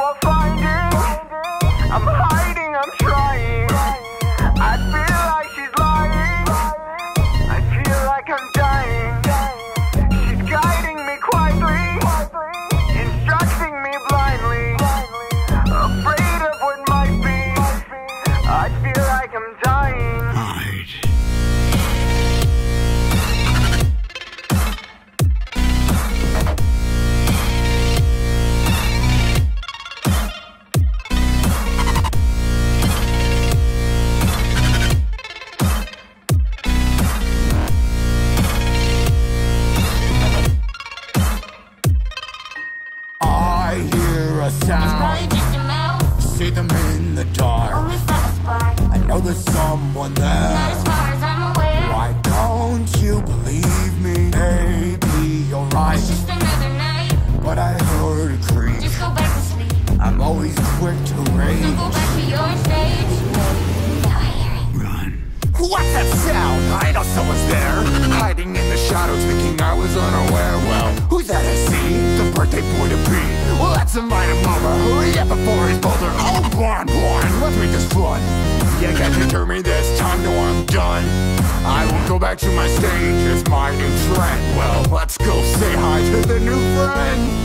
about finding. I'm hiding, I'm trying. I feel like she's lying. I feel like I'm dying. She's guiding me quietly, instructing me blindly. Afraid of what might be. I feel like I'm dying. Hide. I hear a sound, see them in the dark. I know there's someone there. Why don't you believe me? Maybe you're right, but I heard a creak. Just go back to sleep. I'm always quick to rage. So go back to your stage. Now I hear it. Run. What's that sound? I know someone's there, hiding in the shadows, thinking I was unaware. Well, who's that I see? The birthday boy to be. Well, let's invite him over. Hurry up before he's bolder. Oh, blind, let's make this fun. You can't deter me this time, no, I'm done. I won't go back to my stage, it's my new trend. Well, let's go say hi to the new friend.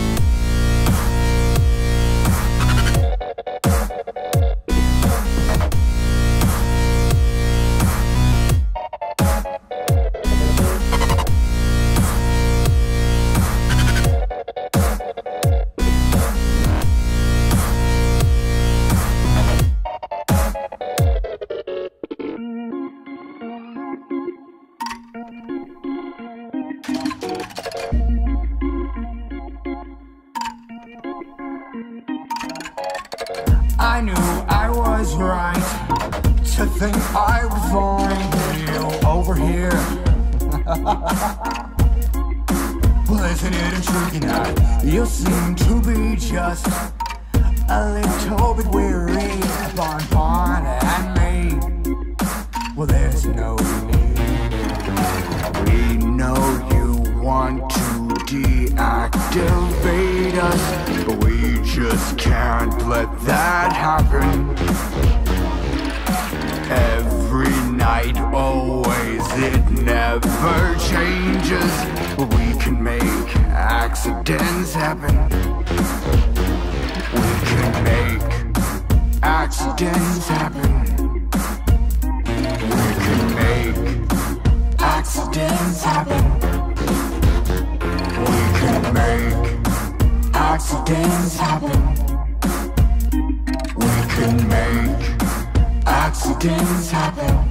I knew I was right to think I would find you over here. Well, isn't it intriguing that you seem to be just a little bit weary of Bonbon and me? Well, there's no need. We know you want to deactivate us, but we just can't let that happen. Every night, always, it never changes. We can make accidents happen. We can make accidents happen. We can make accidents happen. We can make accidents happen. We can make accidents happen.